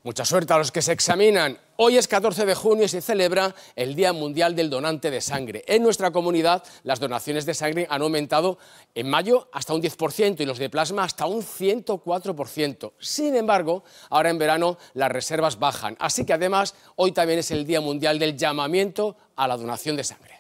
Mucha suerte a los que se examinan. Hoy es 14 de junio y se celebra el Día Mundial del Donante de Sangre. En nuestra comunidad las donaciones de sangre han aumentado en mayo hasta un 10% y los de plasma hasta un 104%. Sin embargo, ahora en verano las reservas bajan. Así que además hoy también es el Día Mundial del llamamiento a la donación de sangre.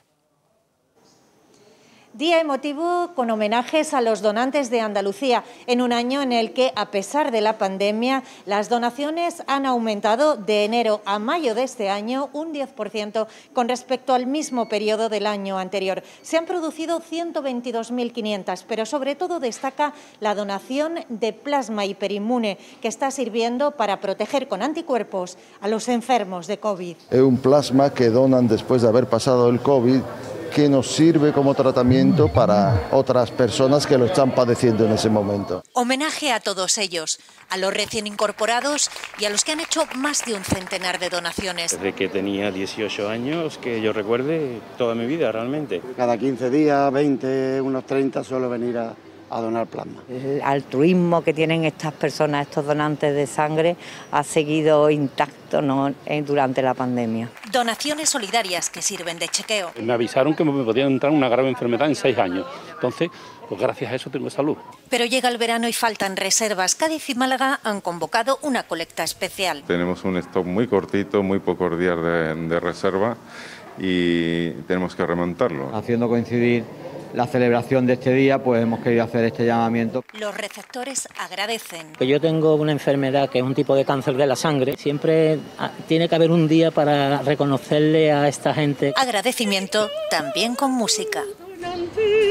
Día emotivo con homenajes a los donantes de Andalucía, en un año en el que, a pesar de la pandemia, las donaciones han aumentado de enero a mayo de este año un 10% con respecto al mismo periodo del año anterior. Se han producido 122.500, pero sobre todo destaca la donación de plasma hiperinmune, que está sirviendo para proteger con anticuerpos a los enfermos de COVID. Es un plasma que donan después de haber pasado el COVID, que nos sirve como tratamiento para otras personas que lo están padeciendo en ese momento. Homenaje a todos ellos, a los recién incorporados y a los que han hecho más de un centenar de donaciones. Desde que tenía 18 años, que yo recuerde, toda mi vida realmente. Cada 15 días, 20, unos 30 suelo venir a donar plasma. El altruismo que tienen estas personas, estos donantes de sangre, ha seguido intacto, ¿no?, durante la pandemia. Donaciones solidarias que sirven de chequeo. Me avisaron que me podía entrar una grave enfermedad en 6 años. Entonces, pues gracias a eso tengo salud. Pero llega el verano y faltan reservas. Cádiz y Málaga han convocado una colecta especial. Tenemos un stock muy cortito, muy pocos días de reserva y tenemos que remontarlo. Haciendo coincidir la celebración de este día, pues hemos querido hacer este llamamiento. Los receptores agradecen. Yo tengo una enfermedad que es un tipo de cáncer de la sangre. Siempre tiene que haber un día para reconocerle a esta gente. Agradecimiento también con música.